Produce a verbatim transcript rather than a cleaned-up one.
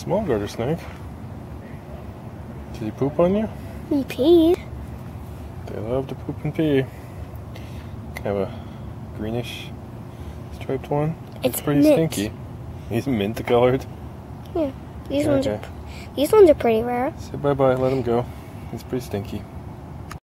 small garter snake. Did he poop on you? He peed. They love to poop and pee. Kind of a greenish striped one. It's pretty mint. stinky. He's mint colored. Yeah, these okay. ones are these ones are pretty rare. Say bye bye. Let him go. He's pretty stinky.